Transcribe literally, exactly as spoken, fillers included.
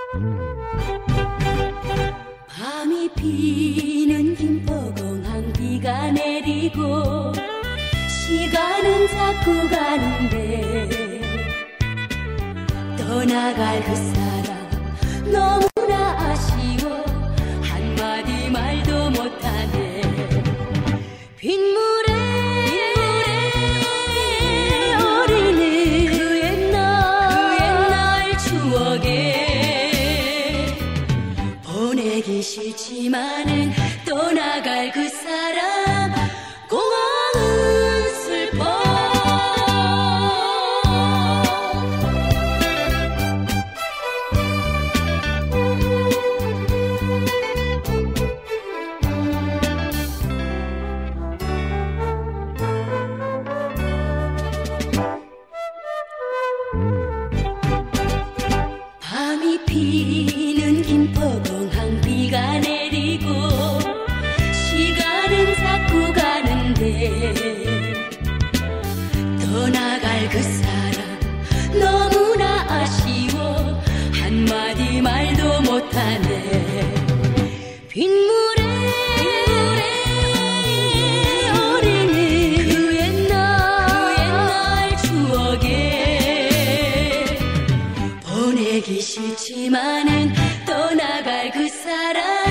밤이 피는 김포공항 비가 내리고 시간은 자꾸 가는데 떠나갈 그 사람 너무나 아쉬워 한마디 말도 못하네. 빗물에 어린이 그 옛날 그 옛날 추억에 보내기 싫지만은 떠나갈 그 사람 공항은 슬퍼. 밤이 피는 김포공항 비가 내리고 시간은 자꾸 가는데 떠나갈 그 사람 너무나 아쉬워 한마디 말도 못하네. 빗물에 어린이 그 옛날 그 옛날 추억에 보내기 싫지만은 떠나갈 그 사람